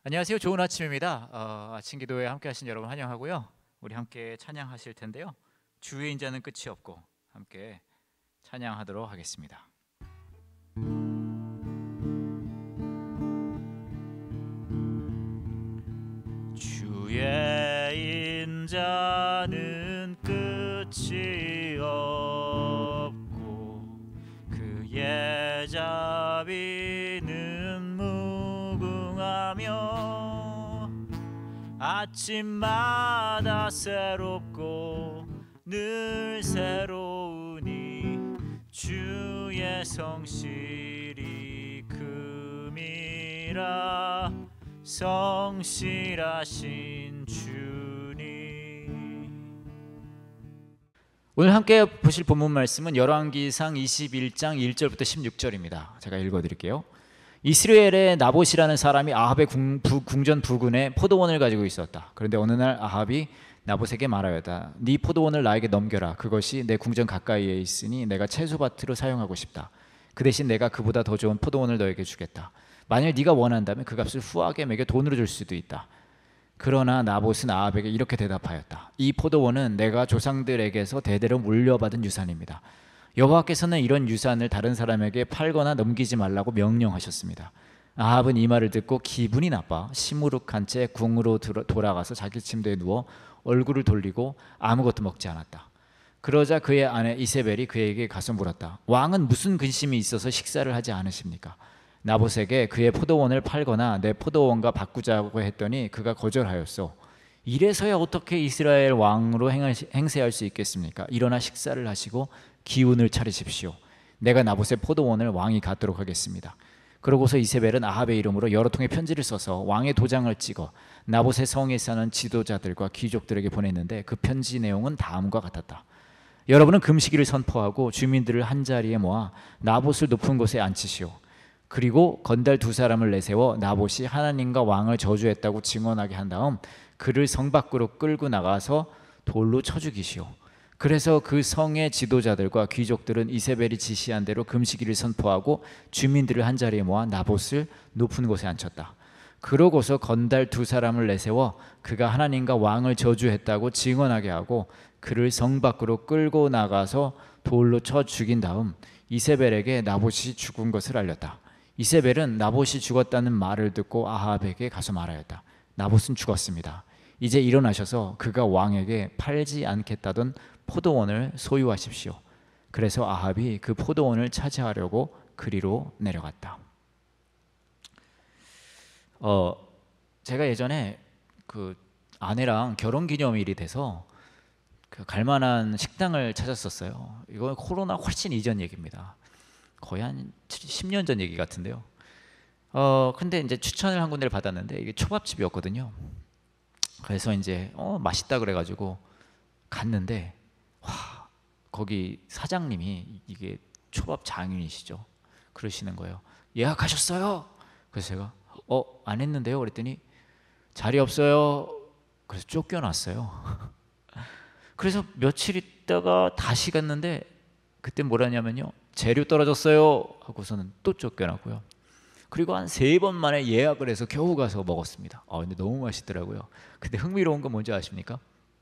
안녕하세요. 좋은 아침입니다. 아침 기도에 함께 하신 여러분 환영하고요. 우리 함께 찬양하실 텐데요. 주의 인자는 끝이 없고 함께 찬양하도록 하겠습니다. 주의 인자는 끝이 없고 그의 자비는 무궁하며 아침마다 새롭고 늘 새로우니 주의 성실이 금이라 성실하신 주님. 오늘 함께 보실 본문 말씀은 열왕기상 21장 1절부터 16절입니다. 제가 읽어드릴게요. 이스라엘의 나봇이라는 사람이 아합의 궁전 부근에 포도원을 가지고 있었다. 그런데 어느 날 아합이 나봇에게 말하였다. 네 포도원을 나에게 넘겨라. 그것이 내 궁전 가까이에 있으니 내가 채소밭으로 사용하고 싶다. 그 대신 내가 그보다 더 좋은 포도원을 너에게 주겠다. 만일 네가 원한다면 그 값을 후하게 매겨 돈으로 줄 수도 있다. 그러나 나봇은 아합에게 이렇게 대답하였다. 이 포도원은 내가 조상들에게서 대대로 물려받은 유산입니다. 여호와께서는 이런 유산을 다른 사람에게 팔거나 넘기지 말라고 명령하셨습니다. 아합은 이 말을 듣고 기분이 나빠 시무룩한 채 궁으로 돌아가서 자기 침대에 누워 얼굴을 돌리고 아무것도 먹지 않았다. 그러자 그의 아내 이세벨이 그에게 가서 물었다. 왕은 무슨 근심이 있어서 식사를 하지 않으십니까? 나봇에게 그의 포도원을 팔거나 내 포도원과 바꾸자고 했더니 그가 거절하였소. 이래서야 어떻게 이스라엘 왕으로 행세할 수 있겠습니까? 일어나 식사를 하시고 기운을 차리십시오. 내가 나봇의 포도원을 왕이 갖도록 하겠습니다. 그러고서 이세벨은 아합의 이름으로 여러 통의 편지를 써서 왕의 도장을 찍어 나봇의 성에 사는 지도자들과 귀족들에게 보냈는데 그 편지 내용은 다음과 같았다. 여러분은 금식일을 선포하고 주민들을 한자리에 모아 나봇을 높은 곳에 앉히시오. 그리고 건달 두 사람을 내세워 나봇이 하나님과 왕을 저주했다고 증언하게 한 다음 그를 성 밖으로 끌고 나가서 돌로 쳐 죽이시오. 그래서 그 성의 지도자들과 귀족들은 이세벨이 지시한 대로 금식일을 선포하고 주민들을 한자리에 모아 나봇을 높은 곳에 앉혔다. 그러고서 건달 두 사람을 내세워 그가 하나님과 왕을 저주했다고 증언하게 하고 그를 성 밖으로 끌고 나가서 돌로 쳐 죽인 다음 이세벨에게 나봇이 죽은 것을 알렸다. 이세벨은 나봇이 죽었다는 말을 듣고 아합에게 가서 말하였다. 나봇은 죽었습니다. 이제 일어나셔서 그가 왕에게 팔지 않겠다던 포도원을 소유하십시오. 그래서 아합이 그 포도원을 차지하려고 그리로 내려갔다. 제가 예전에 그 아내랑 결혼기념일이 돼서 그 갈만한 식당을 찾았었어요. 이건 코로나 훨씬 이전 얘기입니다. 거의 한 10년 전 얘기 같은데요. 근데 이제 추천을 한 군데를 받았는데 이게 초밥집이었거든요. 그래서 이제 맛있다 그래가지고 갔는데 와, 거기 사장님이 이게 초밥 장인이시죠. 그러시는 거예요. 예약하셨어요? 그래서 제가 안 했는데요. 그랬더니 자리 없어요. 그래서 쫓겨났어요. 그래서 며칠 있다가 다시 갔는데 그때 뭐라냐면요. 재료 떨어졌어요 하고서는 또 쫓겨나고요. 그리고 한 3번 만에 예약을 해서 겨우 가서 먹었습니다. 근데 너무 맛있더라고요. 근데 흥미로운 건 뭔지 아십니까?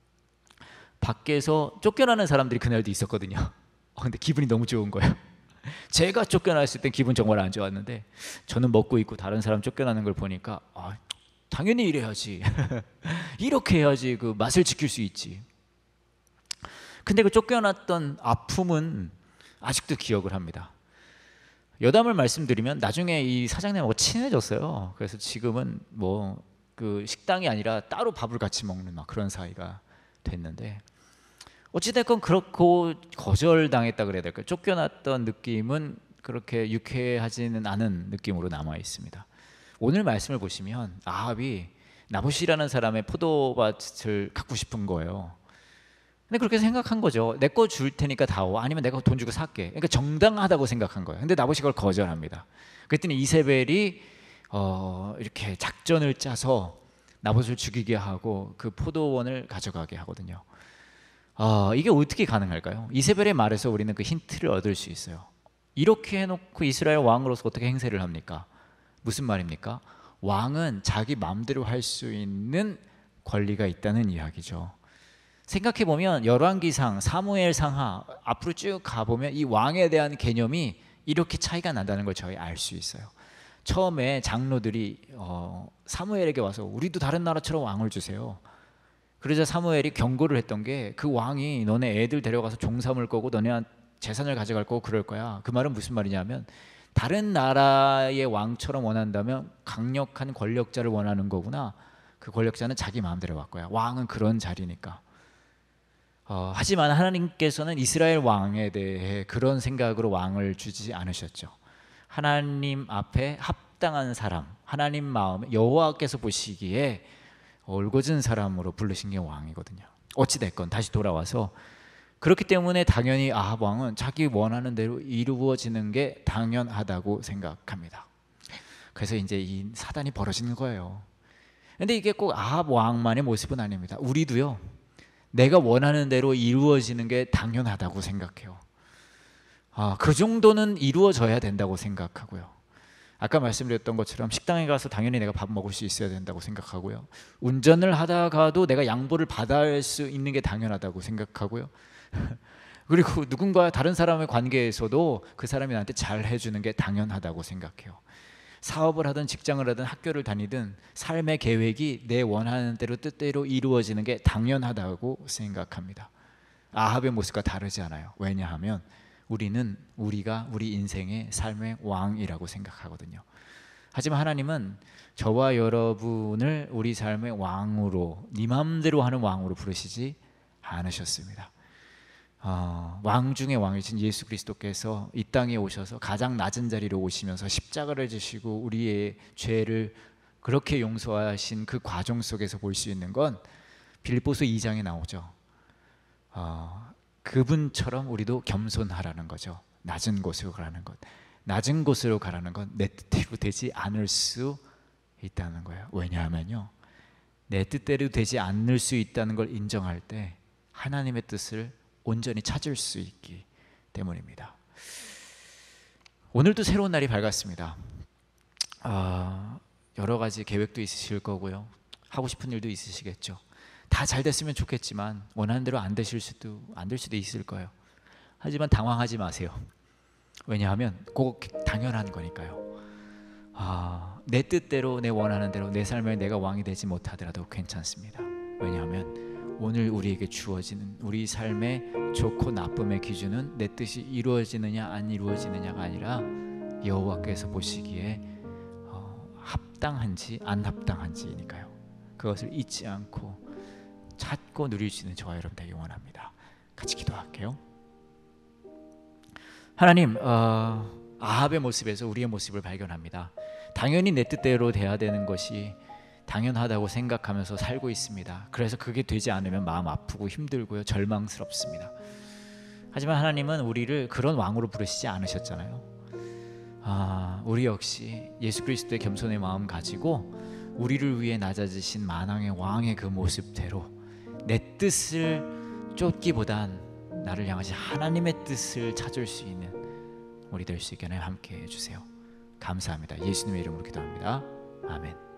밖에서 쫓겨나는 사람들이 그날도 있었거든요. 근데 기분이 너무 좋은 거예요. 제가 쫓겨났을 땐 기분 정말 안 좋았는데 저는 먹고 있고 다른 사람 쫓겨나는 걸 보니까 당연히 이래야지. 이렇게 해야지 그 맛을 지킬 수 있지. 근데 그 쫓겨났던 아픔은 아직도 기억을 합니다. 여담을 말씀드리면 나중에 이 사장님하고 친해졌어요. 그래서 지금은 뭐 그 식당이 아니라 따로 밥을 같이 먹는 막 그런 사이가 됐는데 어찌됐건 그렇고 거절당했다 그래야 될까요? 쫓겨났던 느낌은 그렇게 유쾌하지는 않은 느낌으로 남아 있습니다. 오늘 말씀을 보시면 아합이 나봇이라는 사람의 포도밭을 갖고 싶은 거예요. 근데 그렇게 생각한 거죠. 내 거 줄 테니까 다오. 아니면 내가 돈 주고 살게. 그러니까 정당하다고 생각한 거예요. 근데 나봇이 그걸 거절합니다. 그랬더니 이세벨이 이렇게 작전을 짜서 나봇을 죽이게 하고 그 포도원을 가져가게 하거든요. 이게 어떻게 가능할까요? 이세벨의 말에서 우리는 그 힌트를 얻을 수 있어요. 이렇게 해놓고 이스라엘 왕으로서 어떻게 행세를 합니까? 무슨 말입니까? 왕은 자기 마음대로 할 수 있는 권리가 있다는 이야기죠. 생각해보면 열왕기상, 사무엘상하 앞으로 쭉 가보면 이 왕에 대한 개념이 이렇게 차이가 난다는 걸 저희 알 수 있어요. 처음에 장로들이 사무엘에게 와서 우리도 다른 나라처럼 왕을 주세요. 그러자 사무엘이 경고를 했던 게 그 왕이 너네 애들 데려가서 종 삼을 거고 너네 재산을 가져갈 거고 그럴 거야. 그 말은 무슨 말이냐면 다른 나라의 왕처럼 원한다면 강력한 권력자를 원하는 거구나. 그 권력자는 자기 마음대로 할 거야. 왕은 그런 자리니까. 하지만 하나님께서는 이스라엘 왕에 대해 그런 생각으로 왕을 주지 않으셨죠. 하나님 앞에 합당한 사람, 하나님 마음에 여호와께서 보시기에 올곧은 사람으로 부르신 게 왕이거든요. 어찌됐건 다시 돌아와서 그렇기 때문에 당연히 아합 왕은 자기 원하는 대로 이루어지는 게 당연하다고 생각합니다. 그래서 이제 이 사단이 벌어지는 거예요. 근데 이게 꼭 아합 왕만의 모습은 아닙니다. 우리도요, 내가 원하는 대로 이루어지는 게 당연하다고 생각해요. 그 정도는 이루어져야 된다고 생각하고요. 아까 말씀드렸던 것처럼 식당에 가서 당연히 내가 밥 먹을 수 있어야 된다고 생각하고요. 운전을 하다가도 내가 양보를 받을 수 있는 게 당연하다고 생각하고요. 그리고 누군가 다른 사람의 관계에서도 그 사람이 나한테 잘 해주는 게 당연하다고 생각해요. 사업을 하든 직장을 하든 학교를 다니든 삶의 계획이 내 원하는 대로 뜻대로 이루어지는 게 당연하다고 생각합니다. 아합의 모습과 다르지 않아요. 왜냐하면 우리가 우리 인생의 삶의 왕이라고 생각하거든요. 하지만 하나님은 저와 여러분을 우리 삶의 왕으로, 네 맘대로 하는 왕으로 부르시지 않으셨습니다. 왕 중의 왕이신 예수 그리스도께서 이 땅에 오셔서 가장 낮은 자리로 오시면서 십자가를 지시고 우리의 죄를 그렇게 용서하신 그 과정 속에서 볼 수 있는 건 빌립보서 2장에 나오죠. 그분처럼 우리도 겸손하라는 거죠. 낮은 곳으로 가라는 것. 낮은 곳으로 가라는 건 내 뜻대로 되지 않을 수 있다는 거예요. 왜냐하면요, 내 뜻대로 되지 않을 수 있다는 걸 인정할 때 하나님의 뜻을 온전히 찾을 수 있기 때문입니다. 오늘도 새로운 날이 밝았습니다. 여러 가지 계획도 있으실 거고요. 하고 싶은 일도 있으시겠죠. 다 잘 됐으면 좋겠지만 원하는 대로 안 될 수도 있을 거예요. 하지만 당황하지 마세요. 왜냐하면 꼭 당연한 거니까요. 내 뜻대로, 내 원하는 대로 내 삶에 내가 왕이 되지 못하더라도 괜찮습니다. 왜냐하면 오늘 우리에게 주어지는 우리 삶의 좋고 나쁨의 기준은 내 뜻이 이루어지느냐 안 이루어지느냐가 아니라 여호와께서 보시기에 합당한지 안 합당한지니까요. 그것을 잊지 않고 찾고 누릴 수 있는 저와 여러분 되기 원합니다. 같이 기도할게요. 하나님, 아합의 모습에서 우리의 모습을 발견합니다. 당연히 내 뜻대로 돼야 되는 것이 당연하다고 생각하면서 살고 있습니다. 그래서 그게 되지 않으면 마음 아프고 힘들고요, 절망스럽습니다. 하지만 하나님은 우리를 그런 왕으로 부르시지 않으셨잖아요. 우리 역시 예수 그리스도의 겸손의 마음 가지고 우리를 위해 낮아지신 만왕의 왕의 그 모습대로 내 뜻을 쫓기보단 나를 향하신 하나님의 뜻을 찾을 수 있는 우리 될 수 있게 하나님 함께 해주세요. 감사합니다. 예수님의 이름으로 기도합니다. 아멘.